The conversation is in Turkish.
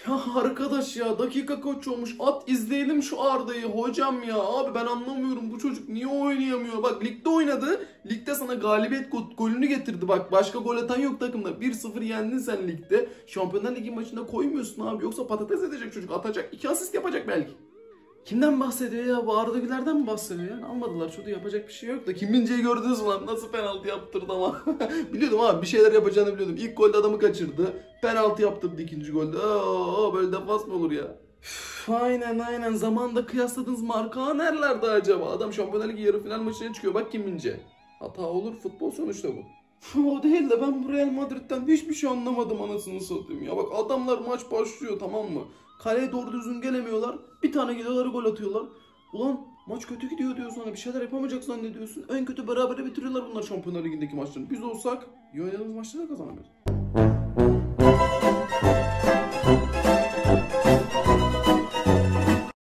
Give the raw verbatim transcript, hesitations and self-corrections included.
Ya arkadaş ya dakika kaç olmuş? At izleyelim şu Arda'yı hocam ya. Abi ben anlamıyorum bu çocuk niye oynayamıyor? Bak ligde oynadı. Ligde sana galibiyet go golünü getirdi. Bak başka gol atan yok takımda. bir sıfır yendin sen ligde. Şampiyonlar Ligi maçında koymuyorsun abi. Yoksa patates edecek çocuk, atacak. iki asist yapacak belki. Kimden bahsediyor ya? Bu Arda Güler'den mi bahsediyor yani? Almadılar çocuğu, yapacak bir şey yok da. Kim Min-jae'yi gördünüz mü lan? Nasıl penaltı yaptırdı ama. Biliyordum abi, bir şeyler yapacağını biliyordum. İlk golde adamı kaçırdı. Penaltı yaptırdı ikinci golde. Aa, böyle defans mı olur ya? Üf, aynen aynen. Zamanında kıyasladığınız marka nerelerde acaba? Adam Şampiyonlar Ligi yarı final maçına çıkıyor. Bak Kim Min-jae. Hata olur, futbol sonuçta bu. O değil de ben bu Real Madrid'den hiçbir şey anlamadım anasını satayım ya. Bak adamlar maç başlıyor, tamam mı? Kaleye doğru düzgün gelemiyorlar. Bir tane gidiyorlar, gol atıyorlar. Ulan maç kötü gidiyor diyor, sonra bir şeyler yapamayacak zannediyorsun. En kötü berabere bitiriyorlar bunlar Şampiyonlar Ligi'ndeki maçlarını. Biz olsak iyi oynadığımız maçları da kazanamıyoruz.